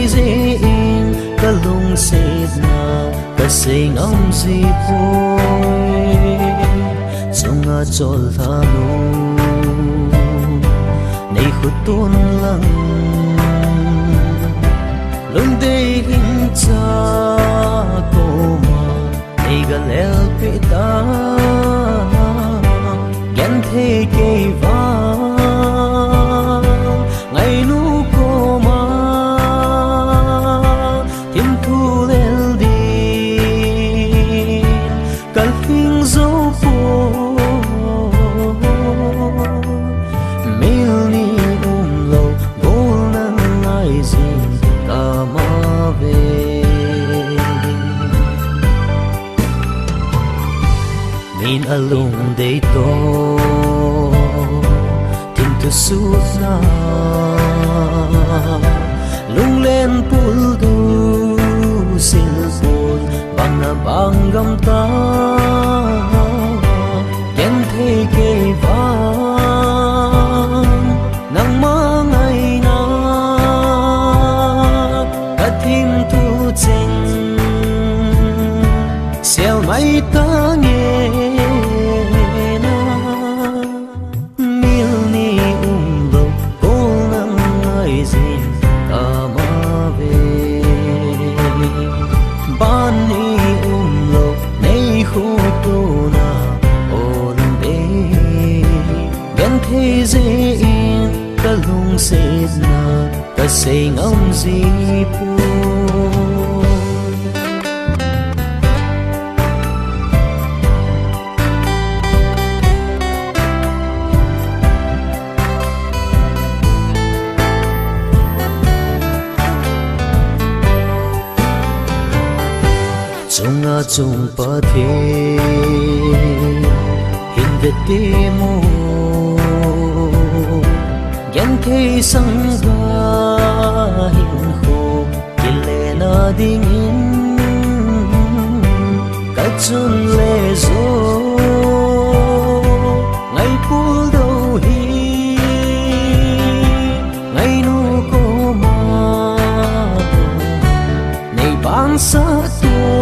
dễ in cả lung xịt nào cả sinh âm gì vui trong ngã trôi thà nụ này khut tuôn lăng luôn đây hình cha cô mà này gần leo bị ta ghen thế cây vàng ngày nu cô mà tim thu lên đi cả phim dấu phố mil ni lâu vô năng ai gì cả mà về min alung day to tim tu suốt na lung lên pul du silpun bang gam ta ken thế cây vàng nang ma ngày na cả tim tu chênh xel mai ta nghe thế dễ in cả lung xịt na cả say ngâm gì vui trong ngã trong ba thế hình về temo ghen thế sang ga hình khô kile na ding in cả chun lệ zo ngày pul đâu hi ngày nu cô mà này ban sa tu